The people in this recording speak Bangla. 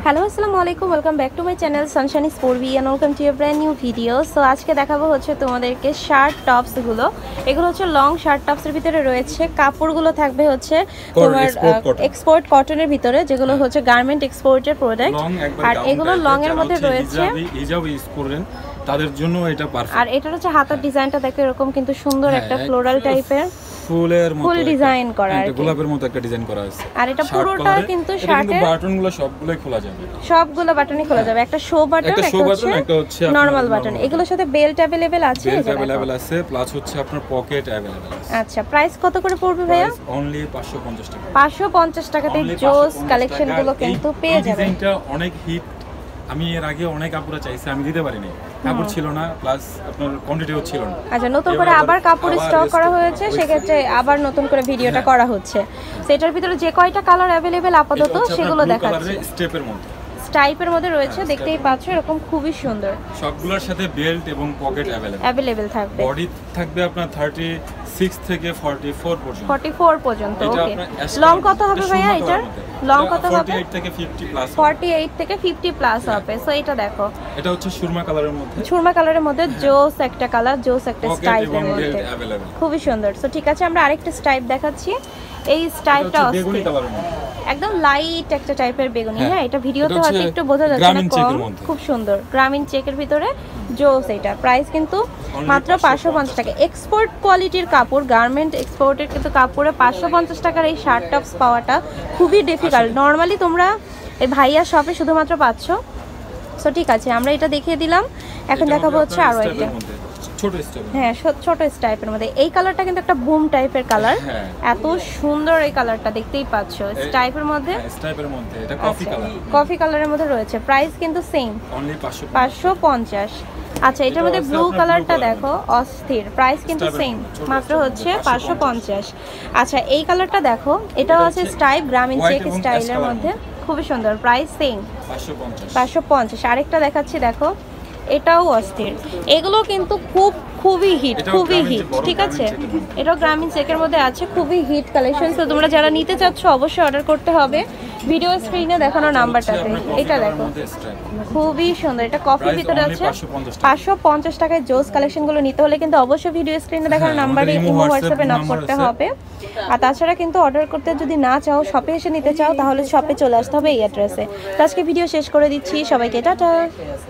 হ্যালো আসসালামু আলাইকুম, welcome back to my channel Sunshine স্পোর্টবি and welcome to a brand new video. So আজকে দেখাবো হচ্ছে তোমাদেরকে শার্ট টপসগুলো। এগুলো হচ্ছে লং শার্ট টপসের ভিতরে রয়েছে, কাপড়গুলো থাকবে হচ্ছে তোমার এক্সপোর্ট কটনের ভিতরে, যেগুলো হচ্ছে গার্মেন্ট এক্সপোর্টের প্রোডাক্ট। আর এগুলো লং এর মধ্যে রয়েছে, হিজাব ইউজ করেন তাদের জন্য এটা পারফেক্ট। আর এটা হচ্ছে হাতার ডিজাইনটা দেখো এরকম কিন্তু সুন্দর একটা ফ্লোরাল টাইপের ফুলের মতো ফুল ডিজাইন করা আছে, গোলাপের মতো একটা ডিজাইন করা আছে। আর এটা পুরোটা কিন্তু শার্টের বাটনগুলো সবগুলোই খোলা যাবে, সবগুলো বাটনই খোলা যাবে। একটা শো বাটন, একটা হচ্ছে নরমাল বাটন। এগুলোর সাথে বেল্ট अवेलेबल আছে, বেল্ট अवेलेबल আছে, প্লাস হচ্ছে আপনার পকেট अवेलेबल আছে। আচ্ছা, প্রাইস কত করে পড়বে ভাইয়া? অনলি 550 টাকা। 550 টাকাতে জোস কালেকশনগুলো কিন্তু পেয়ে যাবেন। ডিজাইনটা অনেক হিট, আমি এর আগে অনেক কাপড় চাইছি, আমি দিতে পারিনি, কাপড় ছিল না, প্লাস আপনার কোয়ান্টিটিও ছিল না। আচ্ছা, নতুন করে আবার কাপড় স্টক করা হয়েছে, সেক্ষেত্রে আবার নতুন করে ভিডিওটা করা হচ্ছে। সেটার ভিতরে যে কয়টা কালার अवेलेबल আপাতত সেগুলো দেখাচ্ছি। স্টেপের মধ্যে টাইপের মধ্যে রয়েছে, দেখতেই পাচ্ছ এরকম খুবই সুন্দর। সবগুলোর সাথে বেল্ট এবং পকেট अवेलेबल থাকবে। বডি থাকবে আপনার 36 থেকে 44 পর্যন্ত। 44 পর্যন্ত। ওকে, লং কত হবে ভাইয়া এটার? লং কত হবে? 48 থেকে 50 প্লাস। 48 থেকে 50 প্লাস হবে। সো এটা দেখো, এটা হচ্ছে সুরমা কালারের মধ্যে, সুরমা কালারের মধ্যে জোস একটা কালার, জোস একটা স্টাইলের মধ্যে, খুবই সুন্দর। সো ঠিক আছে, আমরা আরেকটা স্টাইল দেখাচ্ছি। এই স্টাইলটা বেগুনি কালারের মধ্যে, একদম লাইট একটা টাইপের বেগুনি। হ্যাঁ, এটা ভিডিওতে হয়তো একটু বোঝা যাচ্ছে না, কম, খুব সুন্দর গ্রামীণ চেকের ভিতরে জোস। এটা প্রাইস কিন্তু মাত্র 550 টাকা। এক্সপোর্ট কোয়ালিটির কাপড়, গার্মেন্ট এক্সপোর্টের কিন্তু কাপড়ে 550 টাকার এই শার্ট টপস পাওয়াটা খুবই ডিফিকাল্ট। নর্মালি তোমরা এই ভাইয়া শপে শুধুমাত্র পাচ্ছ। সো ঠিক আছে, আমরা এটা দেখিয়ে দিলাম। এখন দেখাবো হচ্ছে আরো একটা ছোট স্টাইল। হ্যাঁ, ছোট টাইপের মধ্যে। এই কালারটা কিন্তু একটা বুম টাইপের কালার, এত সুন্দর এই কালারটা, দেখতেই পাচ্ছ। স্টাইপের মধ্যে, এটা কফি কালার, কফি কালারের মধ্যে রয়েছে। প্রাইস কিন্তু সেম, অনলি 550। আচ্ছা, এটার মধ্যে ব্লু কালারটা দেখো, অস্থির। প্রাইস কিন্তু সেম, মাত্র হচ্ছে 550। আচ্ছা, এই কালারটা দেখো, এটাও আছে স্টাইল গ্রামীণ চেক স্টাইলের মধ্যে, খুবই সুন্দর। Price same, 550। আরেকটা দেখাচ্ছি দেখো, এটাও অস্থির। এগুলো কিন্তু খুবই হিট, ঠিক আছে। এটাও গ্রামীণ চেকের মধ্যে আছে, খুবই হিট কালেকশন। তো তোমরা যারা নিতে চাচ্ছ অবশ্যই অর্ডার করতে হবে ভিডিও স্ক্রিনে দেখানো নাম্বারটাতে। এটা দেখো, খুবই সুন্দর। এটা কফির ভিতরে আছে, 550 টাকায় জোস কালেকশনগুলো নিতে হলে কিন্তু অবশ্যই ভিডিও স্ক্রিনে দেখানো নাম্বারে ইমো হোয়াটসঅ্যাপে নক করতে হবে। আর তাছাড়া কিন্তু অর্ডার করতে যদি না চাও, শপে এসে নিতে চাও, তাহলে শপে চলে আসতে হবে এই অ্যাড্রেসে। তো আজকে ভিডিও শেষ করে দিচ্ছি, সবাইকে টাটা।